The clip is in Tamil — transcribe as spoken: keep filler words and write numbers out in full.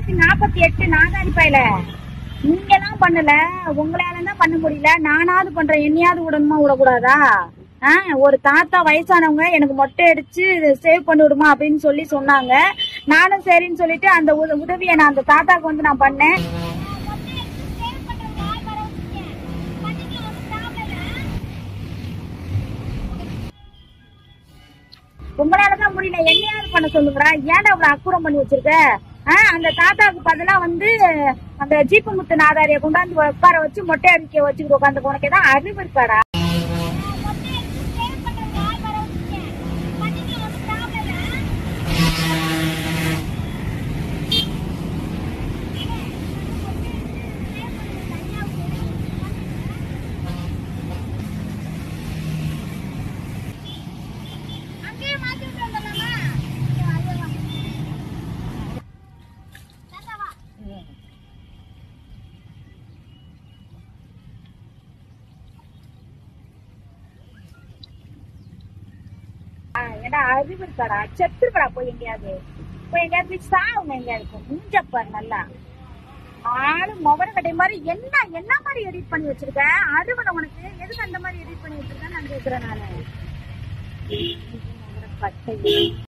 தொள்ளாயிரத்தி நாற்பத்தி எட்டு நாகாரி பையில நீங்க எல்லாம் பண்ணல, உங்களால தான் பண்ண முடியல. நானாவது பண்றேன், என்னையாவது விடணுமா விடக்கூடாதா? ஆஹ் ஒரு தாத்தா வயசானவங்க எனக்கு மொட்டை அடிச்சு சேவ் பண்ணி விடுமா அப்படின்னு சொல்லி சொன்னாங்க. நானும் சரின்னு சொல்லிட்டு அந்த உதவியை நான் அந்த தாத்தாக்கு வந்து நான் பண்ணேன். உங்களாலதான் முடியல, என்னையாவது பண்ண சொல்லுங்கடா. ஏன்டா அவ்வளவு அக்குறம் பண்ணி வச்சிருக்க? ஆஹ் அந்த தாத்தாவுக்கு பதிலா வந்து அந்த ஜீப்பு முத்து நாதாரிய கொண்டாந்து உட்கார வச்சு மொட்டை அடிக்க வச்சுக்கிட்டு உட்காந்து உனக்கு ஏதாவது அறிவு இருக்காடா? ஏடா அறிவு இருக்காடா? செத்துருக்கடா போய் எங்கேயாவது, போய் எங்கேயாவது போய் சாவுங்க. எங்கேயாவது மூஞ்சப்பாரு நல்லா ஆளு மொபைல் கட்டை மாதிரி. என்ன என்ன மாதிரி எடிட் பண்ணி வச்சிருக்க? அறிவுல உனக்கு எதுக்கு அந்த மாதிரி எடிட் பண்ணி வச்சிருக்கேன்னு நான் கேக்குறேன் நானு.